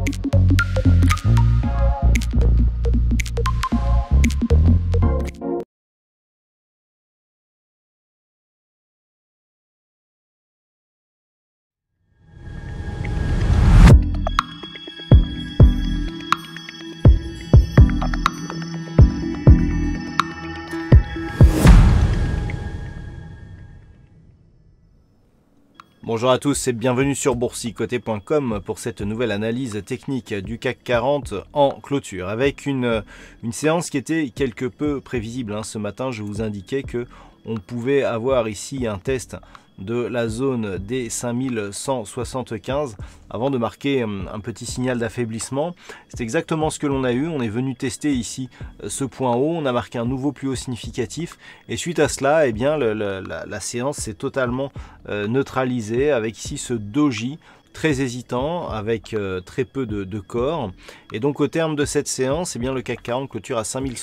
Bonjour à tous et bienvenue sur boursicoté.com pour cette nouvelle analyse technique du CAC 40 en clôture avec une séance qui était quelque peu prévisible. Ce matin, je vous indiquais que on pouvait avoir ici un test de la zone des 5175 avant de marquer un petit signal d'affaiblissement. C'est exactement ce que l'on a eu. On est venu tester ici ce point haut, on a marqué un nouveau plus haut significatif et suite à cela, eh bien, la séance s'est totalement neutralisée avec ici ce doji très hésitant avec très peu de corps, et donc au terme de cette séance, eh bien, le CAC 40 clôture à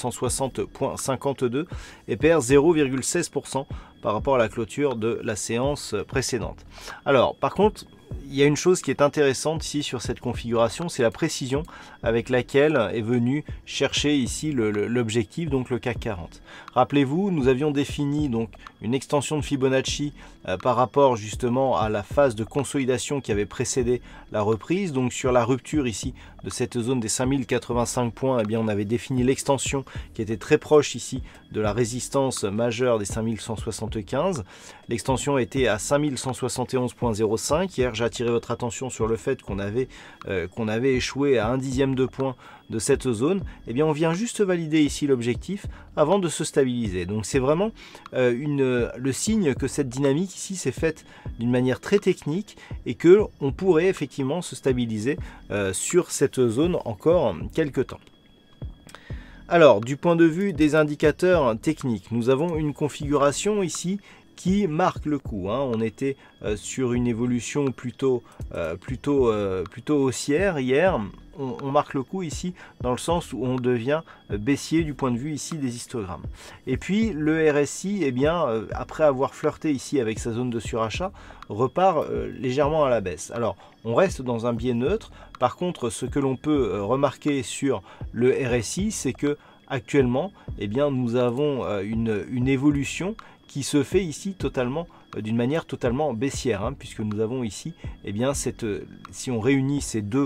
5160.52 et perd 0,16% par rapport à la clôture de la séance précédente. Alors par contre, il y a une chose qui est intéressante ici sur cette configuration, c'est la précision avec laquelle est venu chercher ici l'objectif, donc le CAC 40. Rappelez-vous, nous avions défini donc une extension de Fibonacci par rapport justement à la phase de consolidation qui avait précédé la reprise. Donc sur la rupture ici de cette zone des 5085 points, eh bien, on avait défini l'extension qui était très proche ici de la résistance majeure des 5175. L'extension était à 5171.05. Hier, j'ai attiré votre attention sur le fait qu'on avait échoué à 1/10 de point de cette zone. Eh bien, on vient juste valider ici l'objectif avant de se stabiliser. Donc c'est vraiment le signe que cette dynamique ici s'est faite d'une manière très technique et que on pourrait effectivement se stabiliser sur cette zone encore quelques temps. Alors, du point de vue des indicateurs techniques, nous avons une configuration ici qui marque le coup. On était sur une évolution plutôt haussière hier. On marque le coup ici dans le sens où on devient baissier du point de vue ici des histogrammes. Et puis le RSI, eh bien, après avoir flirté ici avec sa zone de surachat, repart légèrement à la baisse. Alors on reste dans un biais neutre. Par contre, ce que l'on peut remarquer sur le RSI, c'est que actuellement, eh bien, nous avons une évolution qui se fait ici totalement d'une manière totalement baissière, puisque nous avons ici, eh bien, si on réunit ces deux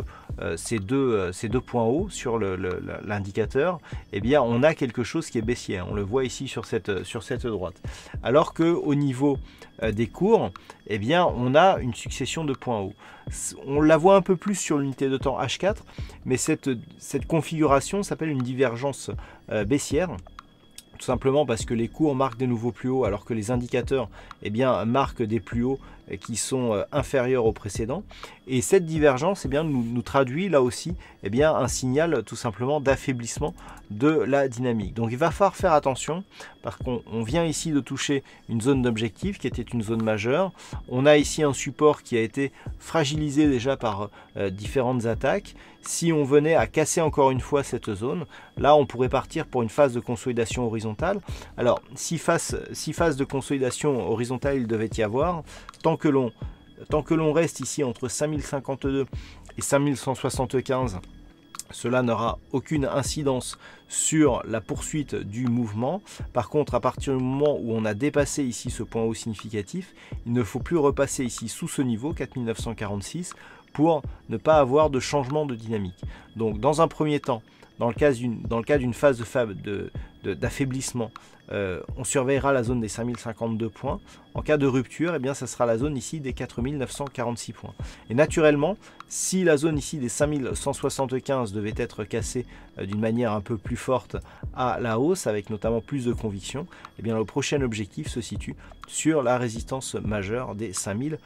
points hauts sur l'indicateur, eh bien, on a quelque chose qui est baissier. On le voit ici sur cette droite. Alors que au niveau des cours, eh bien, on a une succession de points hauts. On la voit un peu plus sur l'unité de temps H4, mais cette configuration s'appelle une divergence baissière. Tout simplement parce que les cours marquent des nouveaux plus hauts alors que les indicateurs, eh bien, marquent des plus hauts qui sont inférieurs aux précédents. Et cette divergence, eh bien, nous traduit là aussi, eh bien, un signal tout simplement d'affaiblissement de la dynamique. Donc il va falloir faire attention parce qu'on vient ici de toucher une zone d'objectif qui était une zone majeure. On a ici un support qui a été fragilisé déjà par différentes attaques. Si on venait à casser encore une fois cette zone, là on pourrait partir pour une phase de consolidation horizontale. Alors si phase de consolidation horizontale il devait y avoir, tant que l'on reste ici entre 5052 et 5175, cela n'aura aucune incidence sur la poursuite du mouvement. Par contre, à partir du moment où on a dépassé ici ce point haut significatif, il ne faut plus repasser ici sous ce niveau 4946 pour ne pas avoir de changement de dynamique. Donc dans un premier temps, dans le cas d'une phase d'affaiblissement, on surveillera la zone des 5052 points. En cas de rupture, eh bien, ça sera la zone ici des 4946 points. Et naturellement, si la zone ici des 5175 devait être cassée d'une manière un peu plus forte à la hausse, avec notamment plus de conviction, eh bien, le prochain objectif se situe sur la résistance majeure des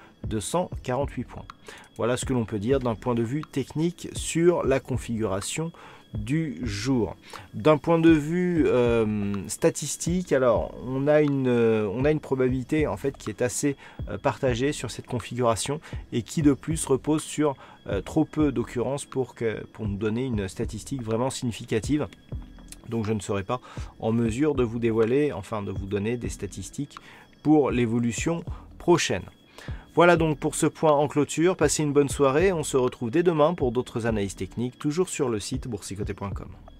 5248 points. Voilà ce que l'on peut dire d'un point de vue technique sur la configuration du jour. D'un point de vue statistique, alors on a une probabilité en fait qui est assez partagée sur cette configuration et qui de plus repose sur trop peu d'occurrences pour nous donner une statistique vraiment significative. Donc je ne serai pas en mesure de vous dévoiler, enfin de vous donner des statistiques pour l'évolution prochaine. Voilà donc pour ce point en clôture. Passez une bonne soirée. On se retrouve dès demain pour d'autres analyses techniques, toujours sur le site boursicoté.com.